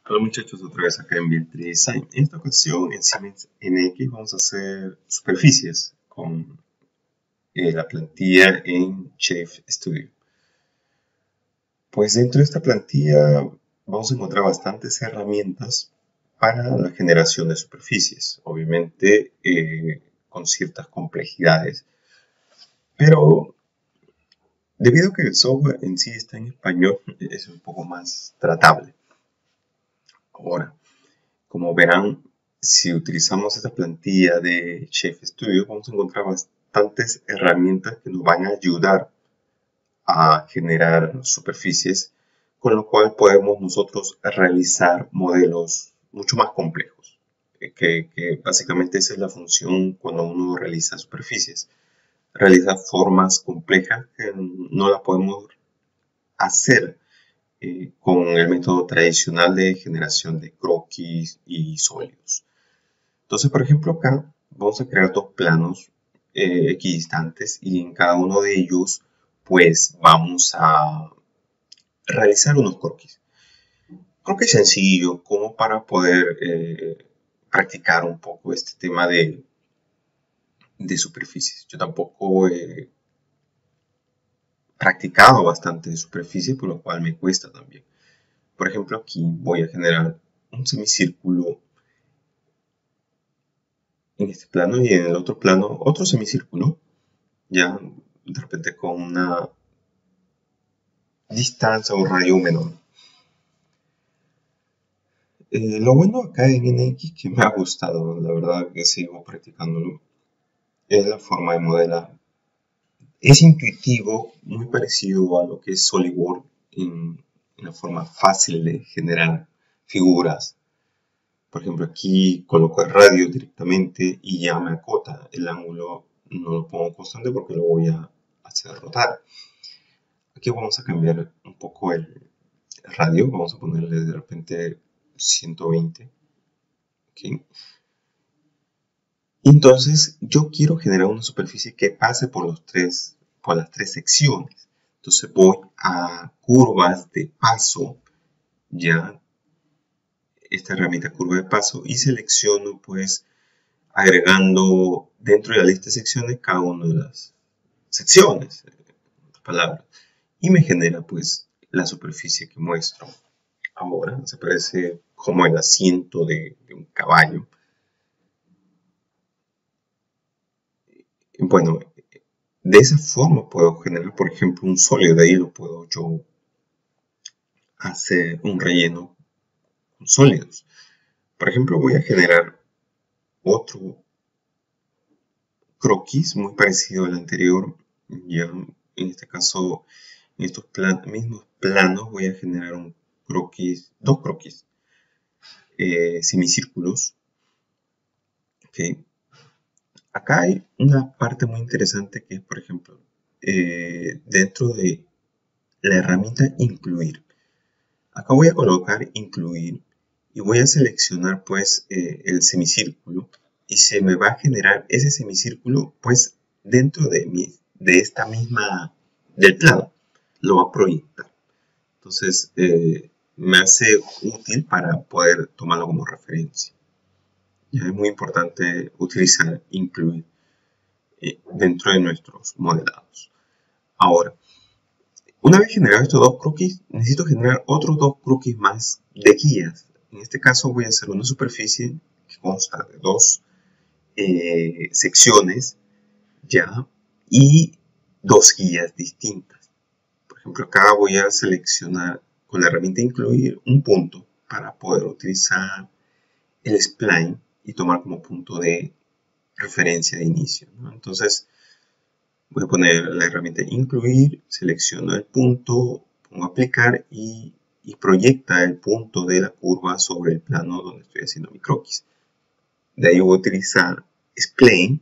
Hola muchachos, otra vez acá en Build3 Design. En esta ocasión en Siemens NX vamos a hacer superficies con la plantilla en Chef Studio. Pues dentro de esta plantilla vamos a encontrar bastantes herramientas para la generación de superficies, obviamente con ciertas complejidades, pero debido a que el software en sí está en español es un poco más tratable. Ahora, como verán, si utilizamos esta plantilla de Chef Studio, vamos a encontrar bastantes herramientas que nos van a ayudar a generar superficies, con lo cual podemos nosotros realizar modelos mucho más complejos, que básicamente esa es la función cuando uno realiza superficies. Realizar formas complejas que no las podemos hacer con el método tradicional de generación de croquis y sólidos. Entonces, por ejemplo, acá vamos a crear dos planos equidistantes y en cada uno de ellos, pues vamos a realizar unos croquis. Croquis sencillo, como para poder practicar un poco este tema de superficies. Yo tampoco he practicado bastante de superficie, por lo cual me cuesta también. Por ejemplo, aquí voy a generar un semicírculo en este plano y en el otro plano otro semicírculo, ya de repente con una distancia o radio menor. Lo bueno acá en NX que me ha gustado, la verdad que sigo practicándolo, es la forma de modelar. Es intuitivo, muy parecido a lo que es SolidWorks en una forma fácil de generar figuras. Por ejemplo, aquí coloco el radio directamente y ya me acota el ángulo. No lo pongo constante porque lo voy a hacer rotar. Aquí vamos a cambiar un poco el radio. Vamos a ponerle de repente 120. ¿Okay? Entonces, yo quiero generar una superficie que pase por las tres secciones. Entonces voy a curvas de paso, ya esta herramienta curva de paso, y selecciono pues agregando dentro de la lista de secciones cada una de las secciones, en otras palabras, y me genera pues la superficie que muestro. Ahora se parece como el asiento de un caballo. Bueno, de esa forma puedo generar, por ejemplo, un sólido. De ahí lo puedo yo hacer un relleno con sólidos. Por ejemplo, voy a generar otro croquis muy parecido al anterior. Ya en este caso, en estos mismos planos voy a generar un croquis, dos croquis semicírculos. Okay. Acá hay una parte muy interesante que es, por ejemplo, dentro de la herramienta incluir. Acá voy a colocar incluir y voy a seleccionar pues el semicírculo y se me va a generar ese semicírculo pues dentro de esta misma, del plano, lo va a proyectar. Entonces me hace útil para poder tomarlo como referencia. Ya es muy importante utilizar incluir dentro de nuestros modelados. Ahora, una vez generado estos dos croquis, necesito generar otros dos croquis más de guías. En este caso voy a hacer una superficie que consta de dos secciones ya y dos guías distintas. Por ejemplo, acá voy a seleccionar con la herramienta incluir un punto para poder utilizar el spline y tomar como punto de referencia de inicio, ¿no? Entonces voy a poner la herramienta incluir, selecciono el punto, pongo aplicar y proyecta el punto de la curva sobre el plano donde estoy haciendo mi croquis. De ahí voy a utilizar spline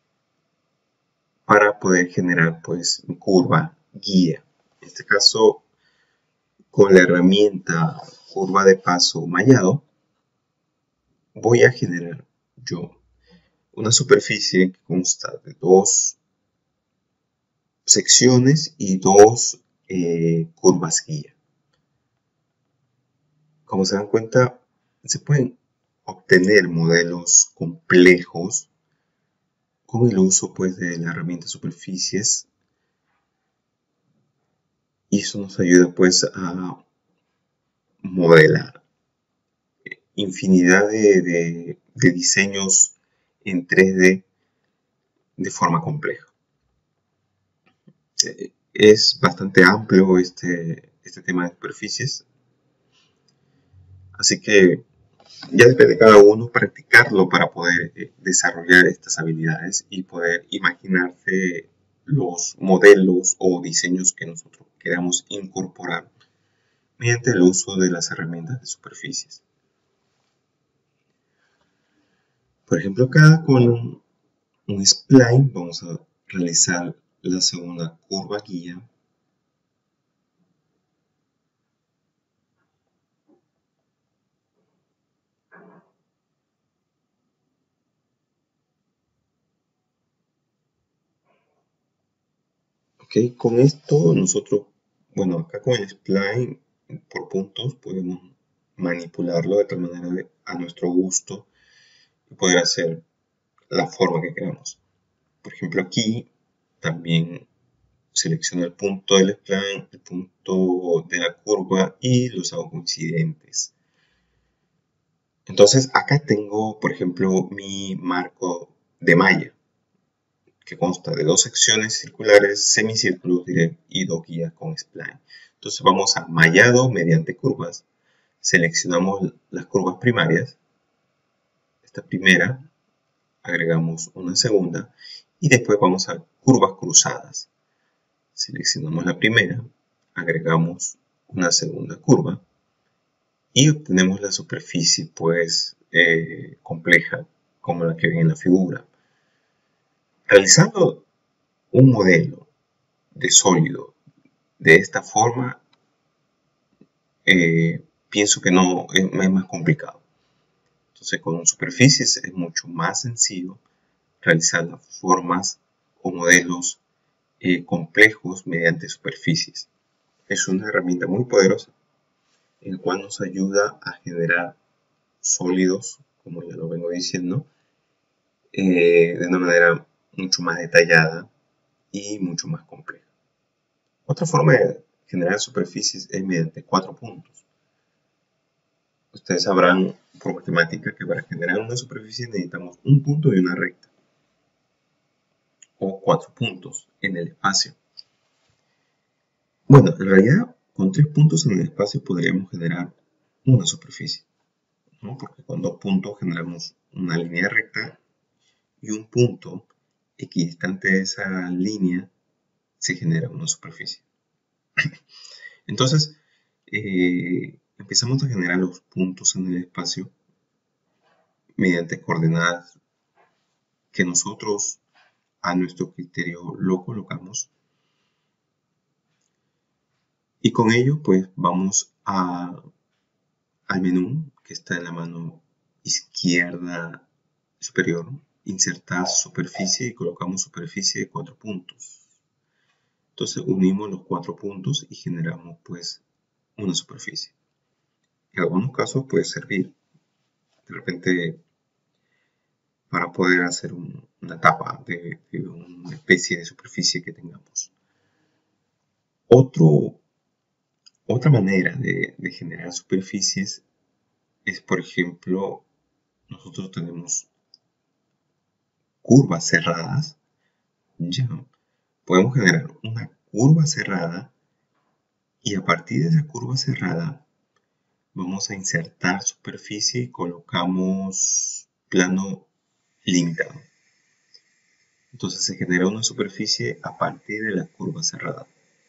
para poder generar pues mi curva guía. En este caso, con la herramienta curva de paso mallado, voy a generar yo una superficie que consta de dos secciones y dos curvas guía. Como se dan cuenta, se pueden obtener modelos complejos con el uso pues, de la herramienta superficies, y eso nos ayuda pues a modelar infinidad de diseños en 3D de forma compleja. Es bastante amplio este tema de superficies, así que ya depende de cada uno practicarlo para poder desarrollar estas habilidades y poder imaginarse los modelos o diseños que nosotros queramos incorporar mediante el uso de las herramientas de superficies. Por ejemplo, acá con un spline vamos a realizar la segunda curva guía. Ok, con esto nosotros, bueno, acá con el spline por puntos podemos manipularlo de tal manera a nuestro gusto y poder hacer la forma que queramos. Por ejemplo, aquí también selecciono el punto del spline, el punto de la curva y los hago coincidentes. Entonces acá tengo, por ejemplo, mi marco de malla, que consta de dos secciones circulares, semicírculos y dos guías con spline. Entonces vamos a mallado mediante curvas. Seleccionamos las curvas primarias, esta primera, agregamos una segunda y después vamos a curvas cruzadas. Seleccionamos la primera, agregamos una segunda curva y obtenemos la superficie pues compleja como la que ven en la figura. Realizando un modelo de sólido de esta forma, pienso que no es más complicado. Entonces con superficies es mucho más sencillo realizar las formas o modelos complejos mediante superficies. Es una herramienta muy poderosa, el cual nos ayuda a generar sólidos, como ya lo vengo diciendo, de una manera mucho más detallada y mucho más compleja. Otra forma de generar superficies es mediante 4 puntos. Ustedes sabrán por matemática que para generar una superficie necesitamos un punto y una recta, o 4 puntos en el espacio. Bueno, en realidad con 3 puntos en el espacio podríamos generar una superficie, ¿no? Porque con 2 puntos generamos una línea recta y un punto equidistante de esa línea se genera una superficie. Entonces, empezamos a generar los puntos en el espacio mediante coordenadas que nosotros a nuestro criterio lo colocamos, y con ello pues vamos al menú que está en la mano izquierda superior, insertar superficie, y colocamos superficie de 4 puntos. Entonces unimos los 4 puntos y generamos pues una superficie. En algunos casos puede servir de repente para poder hacer una tapa de una especie de superficie que tengamos. Otra manera de generar superficies es, por ejemplo, nosotros tenemos curvas cerradas. Ya podemos generar una curva cerrada y a partir de esa curva cerrada vamos a insertar superficie y colocamos plano limitado. Entonces se genera una superficie a partir de la curva cerrada.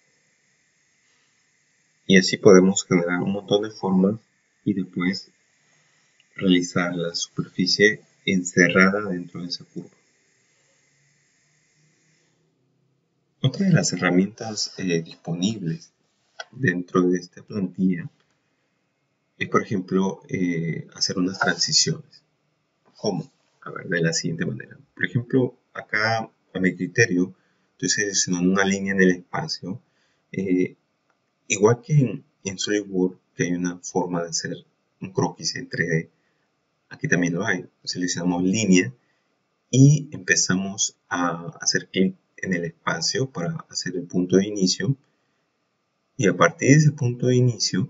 Y así podemos generar un montón de formas y después realizar la superficie encerrada dentro de esa curva. Otra de las herramientas disponibles dentro de esta plantilla es, por ejemplo, hacer unas transiciones. ¿Cómo? A ver, de la siguiente manera. Por ejemplo, acá a mi criterio estoy seleccionando una línea en el espacio. Igual que en SolidWorks, que hay una forma de hacer un croquis en 3D. Aquí también lo hay. Seleccionamos línea y empezamos a hacer clic en el espacio para hacer el punto de inicio. Y a partir de ese punto de inicio,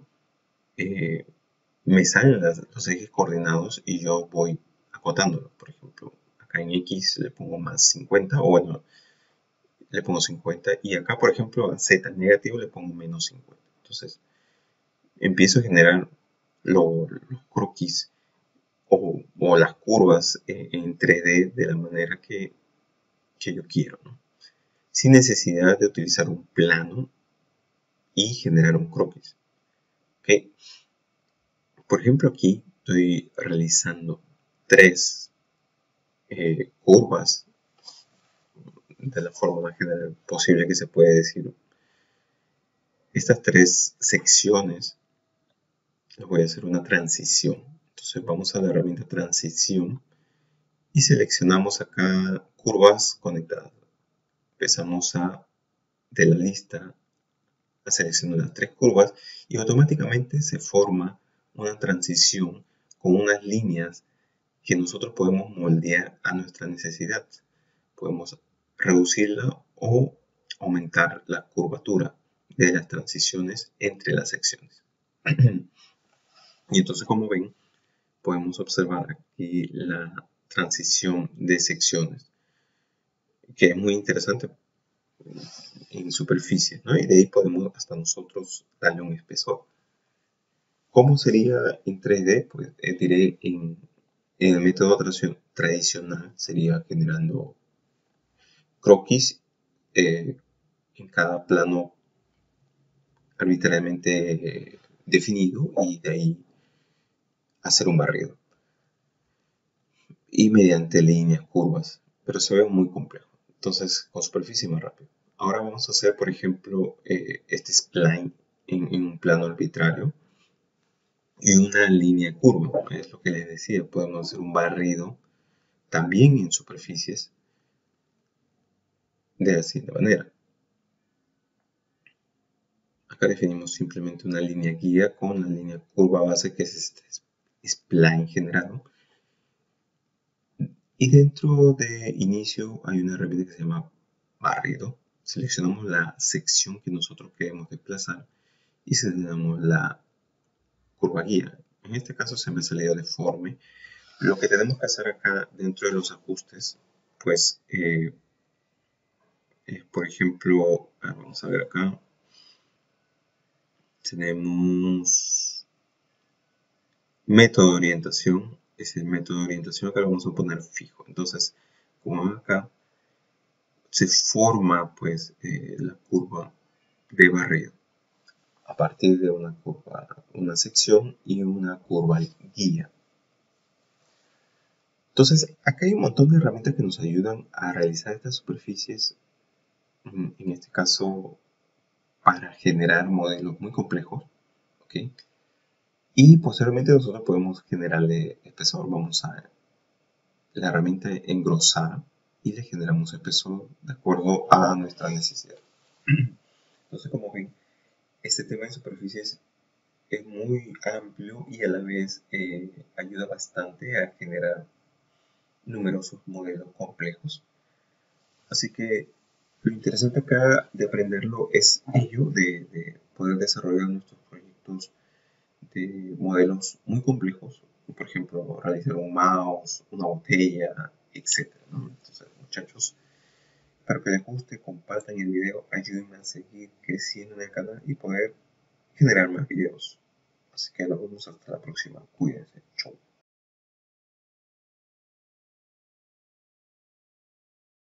me salen los ejes coordinados y yo voy acotándolo. Por ejemplo, acá en X le pongo más 50, o bueno, le pongo 50. Y acá, por ejemplo, a Z negativo le pongo menos 50. Entonces, empiezo a generar los croquis o las curvas en 3D de la manera que yo quiero, ¿no? Sin necesidad de utilizar un plano y generar un croquis. ¿Okay? Por ejemplo, aquí estoy realizando tres curvas de la forma más general posible que se puede decir. Estas tres secciones les voy a hacer una transición. Entonces vamos a la herramienta transición y seleccionamos acá curvas conectadas. Empezamos de la lista a seleccionar las tres curvas y automáticamente se forma una transición con unas líneas que nosotros podemos moldear a nuestra necesidad. Podemos reducirla o aumentar la curvatura de las transiciones entre las secciones. Y entonces, como ven, podemos observar aquí la transición de secciones, que es muy interesante en superficie, ¿no? Y de ahí podemos hasta nosotros darle un espesor. ¿Cómo sería en 3D? Pues diré en el método tradicional sería generando croquis en cada plano arbitrariamente definido y de ahí hacer un barrido. Y mediante líneas, curvas, pero se ve muy complejo. Entonces, con superficie más rápido. Ahora vamos a hacer, por ejemplo, este spline en un plano arbitrario y una línea curva. Es lo que les decía, podemos hacer un barrido también en superficies de la siguiente manera. Acá definimos simplemente una línea guía con la línea curva base, que es este spline generado. Y dentro de inicio hay una herramienta que se llama barrido. Seleccionamos la sección que nosotros queremos desplazar y seleccionamos la curva guía. En este caso se me ha salido deforme. Lo que tenemos que hacer acá dentro de los ajustes, pues, por ejemplo, vamos a ver acá, tenemos método de orientación. Es el método de orientación, acá lo vamos a poner fijo. Entonces, como ven acá, se forma pues la curva de barrido a partir de una curva, una sección y una curva guía. Entonces, acá hay un montón de herramientas que nos ayudan a realizar estas superficies, en este caso para generar modelos muy complejos, ¿okay? Y posteriormente nosotros podemos generarle espesor. Vamos a la herramienta engrosar y le generamos espesor de acuerdo a nuestra necesidad. Entonces, como ven, este tema de superficies es muy amplio y a la vez ayuda bastante a generar numerosos modelos complejos. Así que lo interesante acá de aprenderlo es ello, de poder desarrollar nuestros proyectos de modelos muy complejos. Por ejemplo, realizar un mouse, una botella, etc., ¿no? Entonces, muchachos, espero que les guste, compartan el video, ayúdenme a seguir creciendo en el canal y poder generar más videos. Así que nos vemos hasta la próxima. Cuídense.